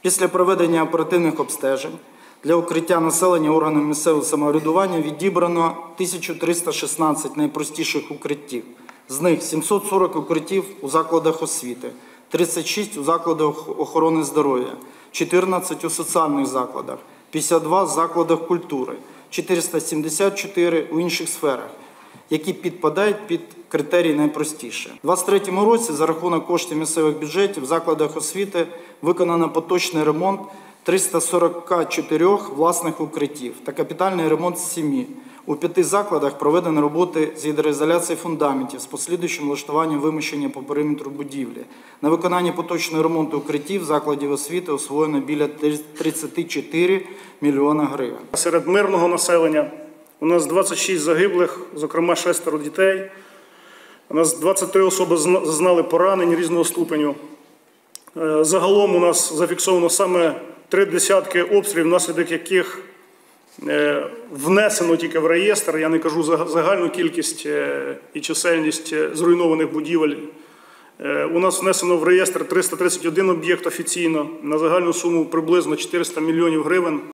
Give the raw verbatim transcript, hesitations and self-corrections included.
Після проведення оперативних обстежень для укриття населення органами місцевого самоврядування відібрано тисячу триста шістнадцять найпростіших укриттів. З них сімсот сорок укриттів у закладах освіти, тридцять шість у закладах охорони здоров'я, чотирнадцять у соціальних закладах, п'ятдесят два в закладах культури, чотириста сімдесят чотири у інших сферах, які підпадають під критерії найпростіше. У двадцять третьому році за рахунок коштів місцевих бюджетів в закладах освіти виконано поточний ремонт триста сорок чотири власних укриттів та капітальний ремонт семи. У п'яти закладах проведені роботи з гідроізоляції фундаментів з послідуючим влаштуванням вимощення по периметру будівлі. На виконання поточного ремонту укриттів закладів освіти освоєно біля тридцять чотири мільйона гривень. Серед мирного населення у нас двадцять шість загиблих, зокрема шестеро дітей. У нас двадцять три особи зазнали поранень різного ступеню. Загалом у нас зафіксовано саме три десятки обстрілів, внаслідок яких внесено тільки в реєстр, я не кажу загальну кількість і чисельність зруйнованих будівель. У нас внесено в реєстр триста тридцять один об'єкт офіційно на загальну суму приблизно чотириста мільйонів гривень.